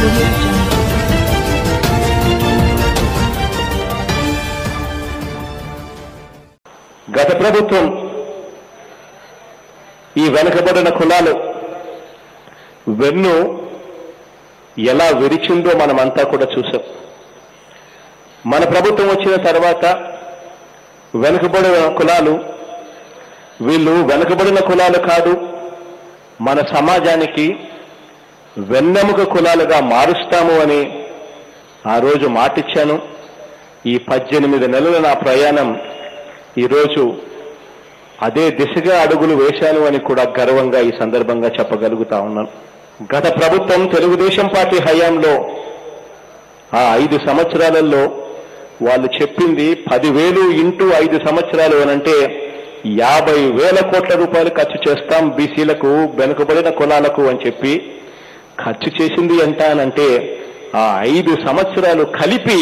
audio jungle. గత ప్రభుత్వం ఈ వెనుకబడిన కులాలు వెన్ను ఎలా విరిచిందో మనమంతా కూడా చూసాం. మన ప్రభుత్వం వచ్చిన తర్వాత వెనుకబడిన కులాలు వీళ్ళు వెనుకబడిన కులాలు కాదు, మన సమాజానికి వెన్నెముక కులాలుగా మారుస్తాము అని ఆ రోజు మాటిచ్చాను. ఈ 18 నెలల నా ప్రయాణం ఈరోజు అదే దిశగా అడుగులు వేశాను అని కూడా గర్వంగా ఈ సందర్భంగా చెప్పగలుగుతా ఉన్నాను. గత ప్రభుత్వం తెలుగుదేశం పార్టీ హయాంలో ఆ 5 సంవత్సరాలలో వాళ్ళు చెప్పింది 10,000 ఇంటూ 5 సంవత్సరాలు అనంటే 50,000 కోట్ల రూపాయలు ఖర్చు చేస్తాం బీసీలకు, వెనుకబడిన కులాలకు అని చెప్పి ఖర్చు చేసింది ఎంత అనంటే ఆ 5 సంవత్సరాలు కలిపి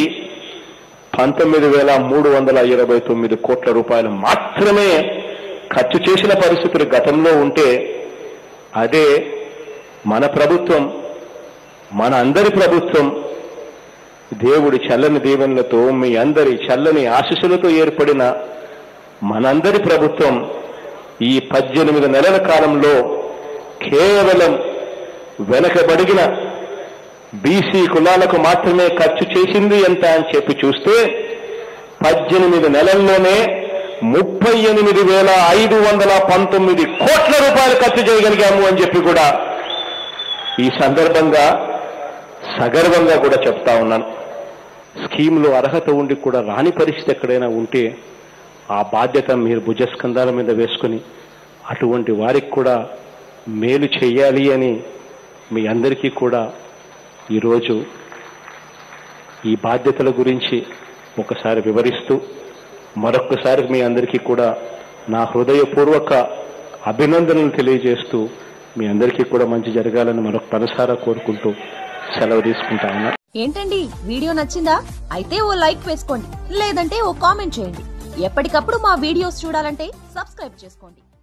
19,329 కోట్ల రూపాయలు మాత్రమే ఖర్చు చేసిన పరిస్థితులు గతంలో ఉంటే, అదే మన ప్రభుత్వం, మన అందరి ప్రభుత్వం దేవుడి చల్లని దీవెనలతో మీ అందరి చల్లని ఆశీస్సులతో ఏర్పడిన మనందరి ప్రభుత్వం ఈ 18 నెలల కాలంలో కేవలం వెనకబడిన బీసీ కులాలకు మాత్రమే ఖర్చు చేసింది ఎంత అని చెప్పి చూస్తే 18 నెలల్లోనే 38,519 కోట్ల రూపాయలు ఖర్చు చేయగలిగాము అని చెప్పి కూడా ఈ సందర్భంగా సగర్వంగా కూడా చెప్తా ఉన్నాను. స్కీమ్లో అర్హత ఉండి కూడా రాని పరిస్థితి ఎక్కడైనా ఉంటే ఆ బాధ్యత మీరు భుజస్కంధాల మీద వేసుకుని అటువంటి వారికి కూడా మేలు చేయాలి అని మీ అందరికీ కూడా ఈరోజు ఈ బాధ్యతల గురించి ఒకసారి వివరిస్తూ మరొక్కసారి మీ అందరికీ కూడా నా హృదయపూర్వక అభినందనలు తెలియజేస్తూ మీ అందరికీ కూడా మంచి జరగాలని మరొక మనసారా కోరుకుంటూ సెలవు తీసుకుంటా ఉన్నా. ఏంటండి వీడియో నచ్చిందా? అయితే ఓ లైక్ వేసుకోండి, లేదంటే ఓ కామెంట్ చేయండి. ఎప్పటికప్పుడు మా వీడియోస్ చూడాలంటే సబ్స్క్రైబ్ చేసుకోండి.